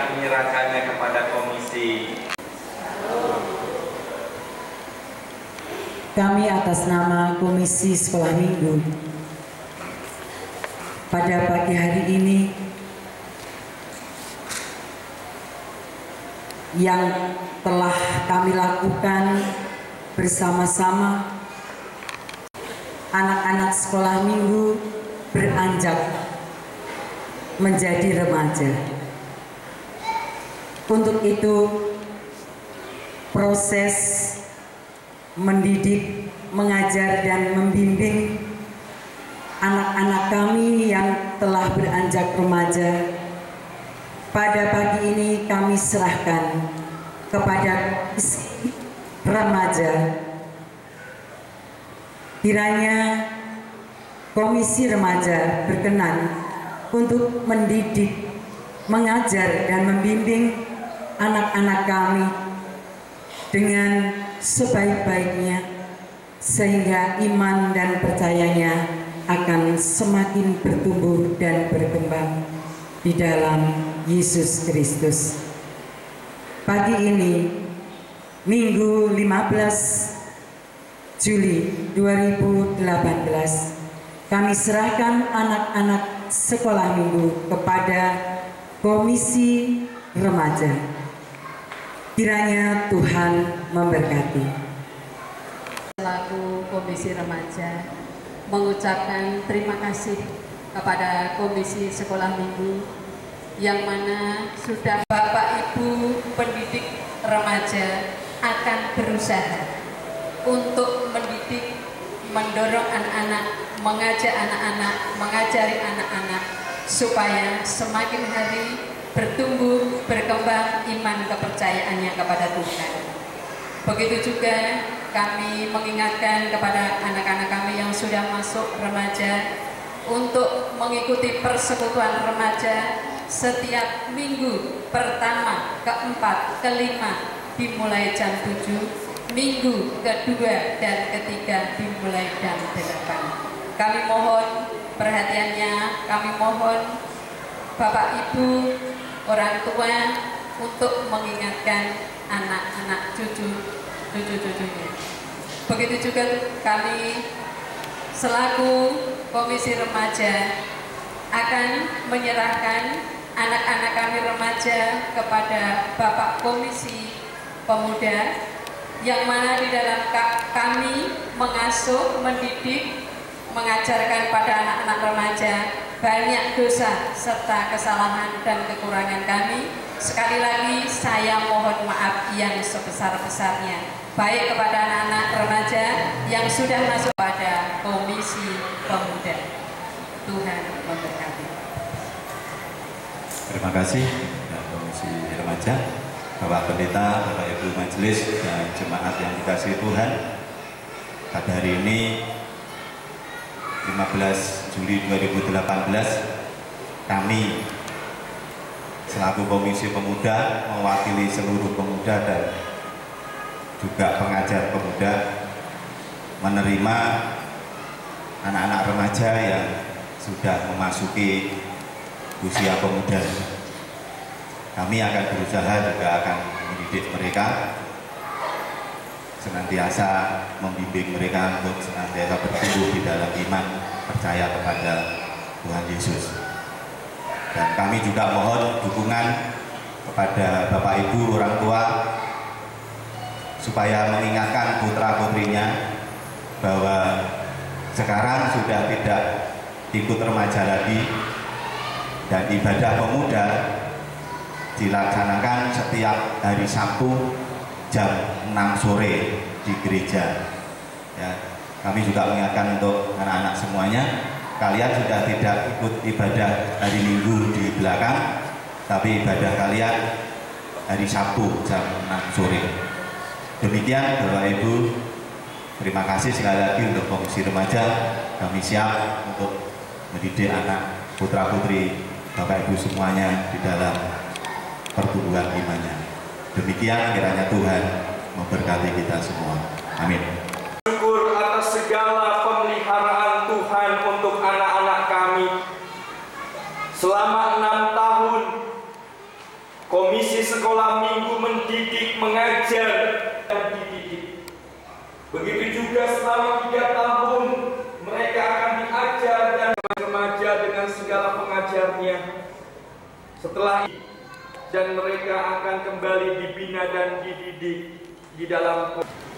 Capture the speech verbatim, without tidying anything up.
menyerahkannya kepada komisi. Kami atas nama Komisi Sekolah Minggu pada pagi hari ini yang telah kami lakukan bersama-sama anak-anak sekolah minggu beranjak menjadi remaja. Untuk itu proses mendidik, mengajar dan membimbing anak-anak kami yang telah beranjak remaja pada pagi ini kami serahkan kepada remaja. Kiranya Komisi Remaja berkenan untuk mendidik, mengajar dan membimbing anak-anak kami dengan sebaik-baiknya, sehingga iman dan percayanya akan semakin bertumbuh dan berkembang di dalam Yesus Kristus. Pagi ini, Minggu lima belas Juli dua ribu delapan belas, kami serahkan anak-anak sekolah minggu kepada Komisi Remaja. Kiranya Tuhan memberkati. Selaku Komisi Remaja mengucapkan terima kasih kepada Komisi Sekolah Minggu yang mana sudah Bapak Ibu pendidik remaja akan berusaha untuk mendidik, mendorong anak-anak, mengajak anak-anak, mengajari anak-anak supaya semakin hari bertumbuh, berkembang iman kepercayaannya kepada Tuhan. Begitu juga kami mengingatkan kepada anak-anak kami yang sudah masuk remaja untuk mengikuti persekutuan remaja setiap minggu pertama, keempat, kelima dimulai jam tujuh, minggu kedua dan ketiga dimulai jam delapan. Kami mohon perhatiannya, kami mohon Bapak Ibu, orang tua untuk mengingatkan anak-anak cucu, cucu-cucunya. Begitu juga kami selaku Komisi Remaja akan menyerahkan anak-anak kami remaja kepada Bapak Komisi Pemuda yang mana di dalam kami mengasuh, mendidik, mengajarkan pada anak-anak remaja banyak dosa serta kesalahan dan kekurangan kami. Sekali lagi saya mohon maaf yang sebesar-besarnya baik kepada anak-anak remaja yang sudah masuk pada Komisi Pemuda. Tuhan memberkati. Terima kasih Komisi Remaja, Bapak Pendeta, Bapak Ibu Majelis dan jemaat yang dikasihi Tuhan. Pada hari ini lima belas Juli dua ribu delapan belas, kami selaku Komisi Pemuda mewakili seluruh pemuda dan juga pengajar pemuda menerima anak-anak remaja yang sudah memasuki usia pemuda. Kami akan berusaha juga akan mendidik mereka, senantiasa membimbing mereka untuk senantiasa bertumbuh di dalam iman, percaya kepada Tuhan Yesus. Dan kami juga mohon dukungan kepada Bapak Ibu orang tua supaya mengingatkan putra-putrinya bahwa sekarang sudah tidak ikut remaja lagi dan ibadah pemuda dilaksanakan setiap hari Sabtu jam enam sore di gereja. Ya, kami juga mengingatkan untuk anak-anak semuanya, kalian sudah tidak ikut ibadah hari Minggu di belakang, tapi ibadah kalian hari Sabtu jam enam sore. Demikian Bapak Ibu, terima kasih sekali lagi untuk Komisi Remaja. Kami siap untuk mendidik anak putra-putri Bapak Ibu semuanya di dalam pertumbuhan imannya. Demikian kiranya Tuhan memberkati kita semua. Amin. Syukur atas segala pemeliharaan Tuhan untuk anak-anak kami selama enam tahun Komisi Sekolah Minggu mendidik, mengajar, dan dididik. Begitu juga selama tiga tahun mereka akan diajar dan remaja dengan segala pengajarnya. Setelah itu, dan mereka akan kembali dibina dan dididik di dalam